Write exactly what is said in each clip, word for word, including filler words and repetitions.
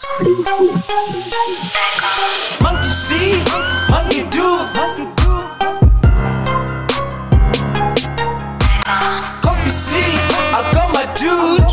Monkey see, monkey do. Coffee see, I got my dude.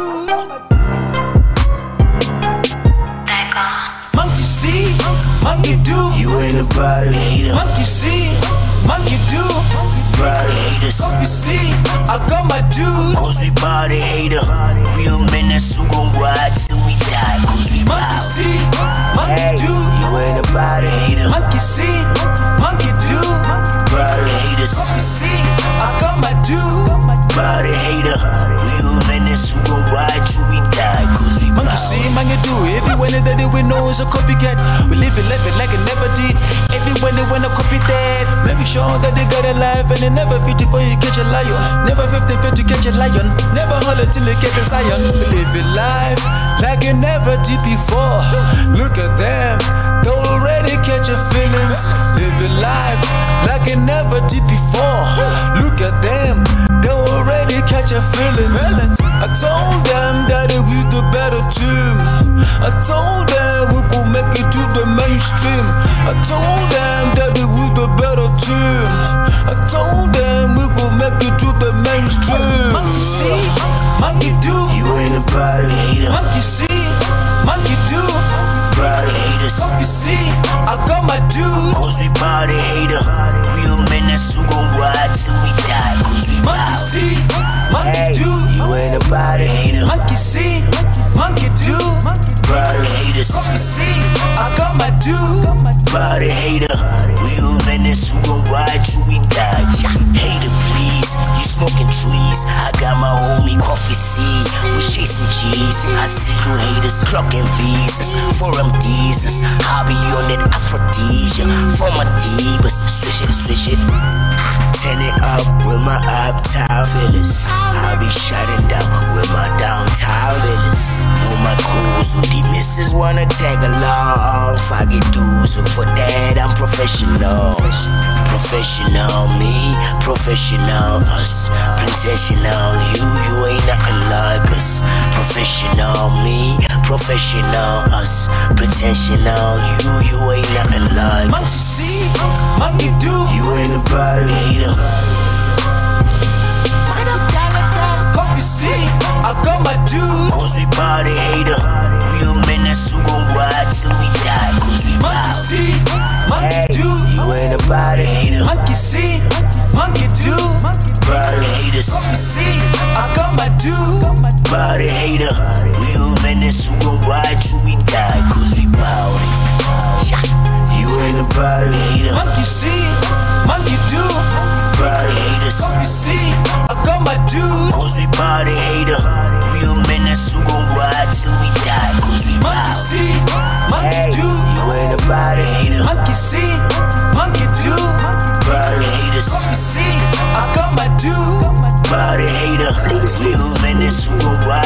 Monkey see, monkey do. You ain't a body hater. Monkey see, monkey do. Body haters. Coffee see, I got my dude. Cause we body hater. Real men that's who gon' ride till we die. Cause we Monkey proud. see, monkey Hey, do. you ain't a body hater. Monkey see, monkey do. Body haters. Coffee see, I got my dude. Body hater. Real men that's who gon' ride till we die. Cause we Monkey proud. see, monkey do. Everyone that they we know is a copycat. We live it, live it like it never did. Everyone they wanna copy that. Making sure that they got a life and they never fit before you catch a lion. Never fifty fit to catch a lion. Never holler till you catch a Zion. We live it life like you never did before. Look at them, they already catch your feelings. Live it life like you never did before. Look at them, they already catch your feelings. I told them that it was the better team. I told them we could make it to the mainstream. I told them that it was the better team. I told them we could make it to the mainstream. Monkey see, monkey do. You ain't a body hater. Monkey see, monkey do. Body haters. Coffee see, I got my dude. Cause we body hater. Real men that's who gon' ride till we die. Cause we Monkey proud. see, monkey Hey, do. you ain't a body hater. Monkey see, monkey do. Body haters. Coffee see, I got my dude. Body hater. Real men that's who gon' ride till we die. Yeah. Hater, please. You smoking trees. I got my homie Coffee seed. We chasing G's. I see you haters clocking visas. For them teasers. I be on that aphrodisia. For my divas. Switch it, switch it. Turn it up with my uptown feelings. I be shutting down with my downtown feelings. With my crews who the missus wanna tag along. Fuck it dudes, so for that I'm professional. Professional me, professional us. Professional you, you ain't nothing like us. Professional me, professional us. Pretensional you, you ain't nothing like Monkey us. see, monkey do. You ain't a body hater. Coffee see, I got my dude. Cause we body hater. Real men that's who gon' ride till we die. Cause we Monkey proud. see, monkey Hey, do. you ain't a body hater. Monkey see, monkey do. Body haters. Coffee see, I got my dude. Body hater. Real men that's who gon' ride till we die. Cause we proud. Yeah. You ain't a body hater. Monkey see, monkey do. Body haters. Coffee see, I got my dude. Cause we body hater. Real men that's who gon' ride till we die. Cause we Monkey proud. see, monkey Hey, do. you ain't a body hater. Monkey see, monkey do. Body haters. Coffee see, I got my dude. Body hater. Real men that's who gon' ride